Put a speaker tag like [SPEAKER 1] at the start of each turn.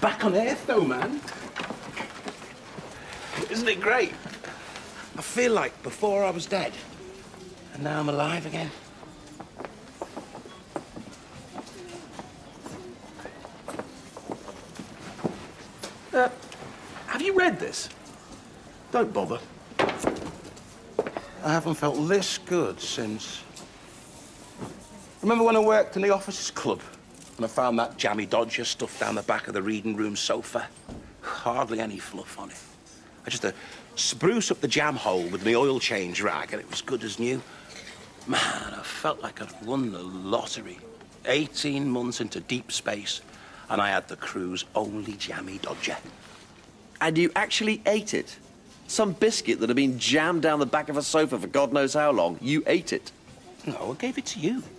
[SPEAKER 1] back on Earth, though, man. Isn't it great? I feel like before I was dead, and now I'm alive again.
[SPEAKER 2] Have you read this? Don't bother.
[SPEAKER 1] I haven't felt this good since... Remember when I worked in the officers' club? And I found that jammy Dodger stuffed down the back of the reading room sofa? Hardly any fluff on it. I just spruce up the jam hole with my oil change rag and it was good as new. Man, I felt like I'd won the lottery. 18 months into deep space and I had the crew's only jammy Dodger.
[SPEAKER 3] And you actually ate it? Some biscuit that had been jammed down the back of a sofa for God knows how long. You ate it?
[SPEAKER 1] No, I gave it to you.